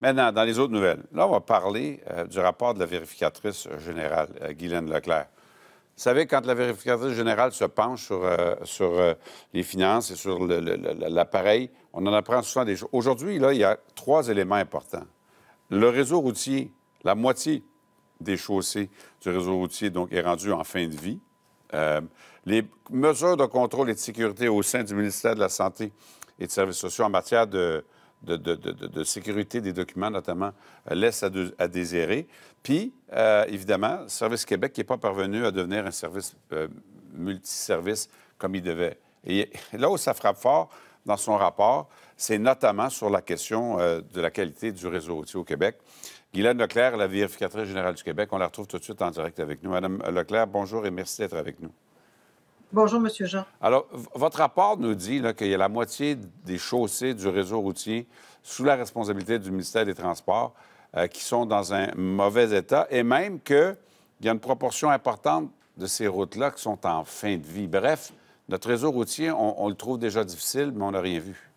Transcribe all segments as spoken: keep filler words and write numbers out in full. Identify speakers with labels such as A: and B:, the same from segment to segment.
A: Maintenant, dans les autres nouvelles, là, on va parler euh, du rapport de la vérificatrice générale, euh, Guylaine Leclerc. Vous savez, quand la vérificatrice générale se penche sur, euh, sur euh, les finances et sur le- le- le- l'appareil, on en apprend souvent des choses. Aujourd'hui, là, il y a trois éléments importants. Le réseau routier, la moitié des chaussées du réseau routier, donc, est rendu en fin de vie. Euh, les mesures de contrôle et de sécurité au sein du ministère de la Santé et des Services sociaux en matière de, de, de- de- de- de sécurité des documents, notamment, euh, laissent à, de- à désirer. Puis, euh, évidemment, Service Québec qui n'est pas parvenu à devenir un service euh, multiservice comme il devait. Et là où ça frappe fort dans son rapport, c'est notamment sur la question euh, de la qualité du réseau routier au Québec. Guylaine Leclerc, la vérificatrice générale du Québec, on la retrouve tout de suite en direct avec nous. Madame Leclerc, bonjour et merci d'être avec nous.
B: Bonjour, Monsieur Jean.
A: Alors, v- votre rapport nous dit là, qu'il y a la moitié des chaussées du réseau routier sous la responsabilité du ministère des Transports euh, qui sont dans un mauvais état et même qu'il y a une proportion importante de ces routes-là qui sont en fin de vie. Bref, notre réseau routier, on, on le trouve déjà difficile, mais on n'a rien vu.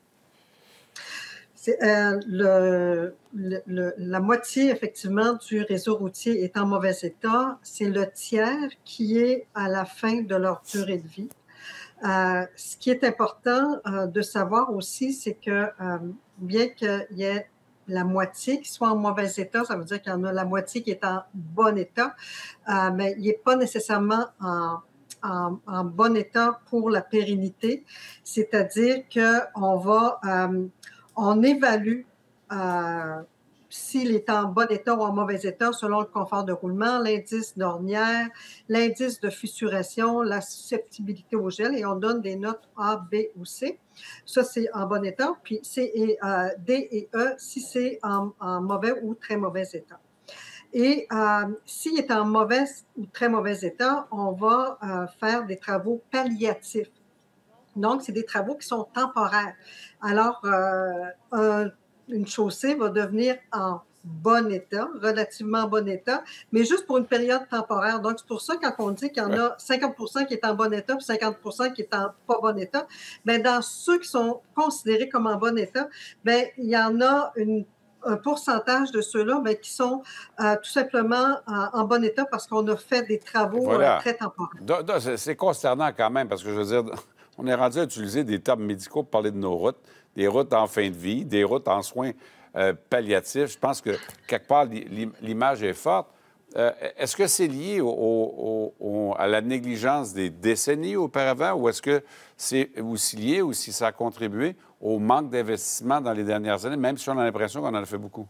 B: C'est, euh, le, le- le- la moitié, effectivement, du réseau routier est en mauvais état. C'est le tiers qui est à la fin de leur durée de vie. Euh, ce qui est important euh, de savoir aussi, c'est que euh, bien qu'il y ait la moitié qui soit en mauvais état, ça veut dire qu'il y en a la moitié qui est en bon état, euh, mais il n'est pas nécessairement en, en, en bon état pour la pérennité. C'est-à-dire qu'on va, euh, on évalue euh, s'il est en bon état ou en mauvais état selon le confort de roulement, l'indice d'ornière, l'indice de fissuration, la susceptibilité au gel, et on donne des notes A, B ou C. Ça, c'est en bon état. Puis C et euh, D et E, si c'est en, en mauvais ou très mauvais état. Et euh, s'il est en mauvais ou très mauvais état, on va euh, faire des travaux palliatifs. Donc, c'est des travaux qui sont temporaires. Alors, euh, un- une chaussée va devenir en bon état, relativement bon état, mais juste pour une période temporaire. Donc, c'est pour ça, quand on dit qu'il y en
A: Ouais.
B: a cinquante pour cent qui est en bon état puis cinquante pour cent qui est en pas bon état, bien, dans ceux qui sont considérés comme en bon état, bien, il y en a une un pourcentage de ceux-là bien, qui sont euh, tout simplement en, en bon état parce qu'on a fait des travaux euh,
A: Voilà.
B: très temporaires.
A: Da- da- C'est c'est consternant quand même, parce que je veux dire, on est rendu à utiliser des termes médicaux pour parler de nos routes, des routes en fin de vie, des routes en soins euh, palliatifs. Je pense que, quelque part, l'i- l'i- l'image est forte. Euh, est-ce que c'est lié au- au- au- à la négligence des décennies auparavant, ou est-ce que c'est aussi lié, ou si ça a contribué au manque d'investissement dans les dernières années, même si on a l'impression qu'on en a fait beaucoup?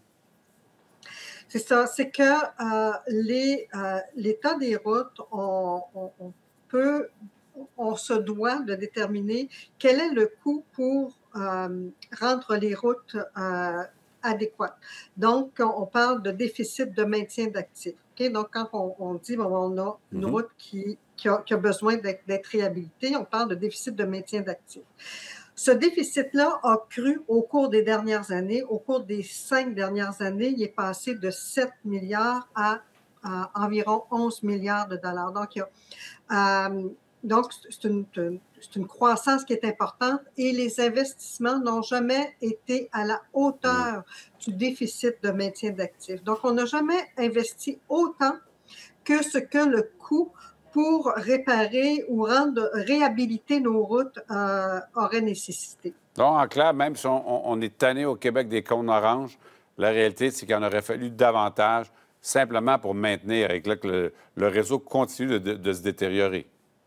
B: C'est ça, c'est que euh, les, euh, l'état des routes, on, on- on peut, on se doit de déterminer quel est le coût pour euh, rendre les routes euh, adéquates. Donc, on, on parle de déficit de maintien d'actifs. OK? Donc, quand on, on dit bon, on a une
A: Mhm.
B: route qui, qui a, qui a besoin d'être, d'être réhabilitée, on parle de déficit de maintien d'actifs. Ce déficit-là a cru au cours des dernières années. Au cours des cinq dernières années, il est passé de sept milliards à, à environ onze milliards de dollars. Donc, il y a, euh, donc c'est, une, c'est une croissance qui est importante et les investissements n'ont jamais été à la hauteur du déficit de maintien d'actifs. Donc, on n'a jamais investi autant que ce que le coût pour réparer ou rendre, réhabiliter nos routes euh, aurait nécessité.
A: Donc, en clair, même si on, on est tanné au Québec des cônes oranges, la réalité, c'est qu'il en aurait fallu davantage simplement pour maintenir et que, là, que le, le réseau continue de, de- de se détériorer.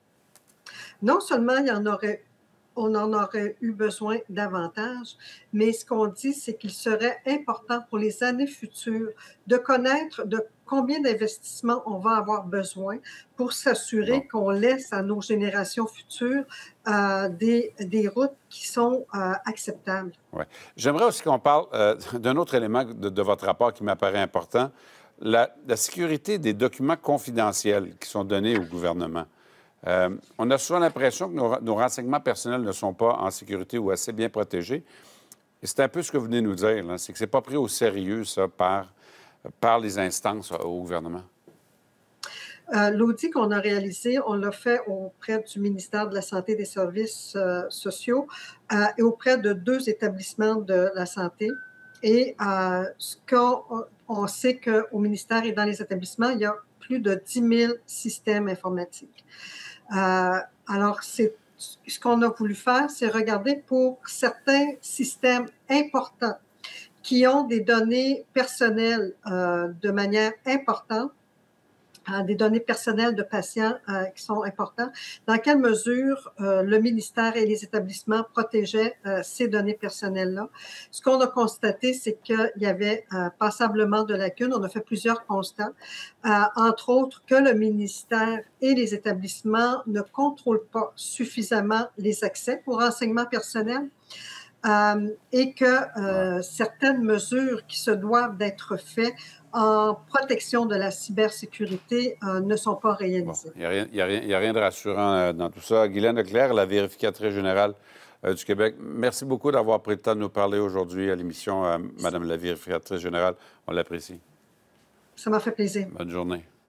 B: Non seulement il y en aurait, on en aurait eu besoin davantage, mais ce qu'on dit, c'est qu'il serait important pour les années futures de connaître de combien d'investissements on va avoir besoin pour s'assurer
A: Bon.
B: qu'on laisse à nos générations futures euh, des, des routes qui sont euh, acceptables.
A: Ouais. J'aimerais aussi qu'on parle euh, d'un autre élément de, de votre rapport qui m'apparaît important, la, la sécurité des documents confidentiels qui sont donnés au gouvernement. Euh, on a souvent l'impression que nos, nos renseignements personnels ne sont pas en sécurité ou assez bien protégés. Et c'est un peu ce que vous venez de nous dire, là, c'est que c'est pas pris au sérieux, ça, par, par les instances euh, au gouvernement.
B: Euh, L'audit qu'on a réalisé, on l'a fait auprès du ministère de la Santé et des Services euh, sociaux euh, et auprès de deux établissements de la santé. Et euh, ce qu'on on sait qu'au ministère et dans les établissements, il y a plus de dix mille systèmes informatiques. Euh, alors, c'est, ce qu'on a voulu faire, c'est regarder pour certains systèmes importants qui ont des données personnelles euh, de manière importante, euh, des données personnelles de patients euh, qui sont importantes, dans quelle mesure euh, le ministère et les établissements protégeaient euh, ces données personnelles-là. Ce qu'on a constaté, c'est qu'il y avait euh, passablement de lacunes. On a fait plusieurs constats, euh, entre autres que le ministère et les établissements ne contrôlent pas suffisamment les accès pour renseignements personnels. Euh, et que euh, certaines mesures qui se doivent d'être faites en protection de la cybersécurité euh, ne sont pas réalisées.
A: Bon, il n'y a, a, a rien de rassurant euh, dans tout ça. Guylaine Leclerc, la vérificatrice générale euh, du Québec, merci beaucoup d'avoir pris le temps de nous parler aujourd'hui à l'émission, euh, Madame la vérificatrice générale. On l'apprécie.
B: Ça m'a fait plaisir.
A: Bonne journée.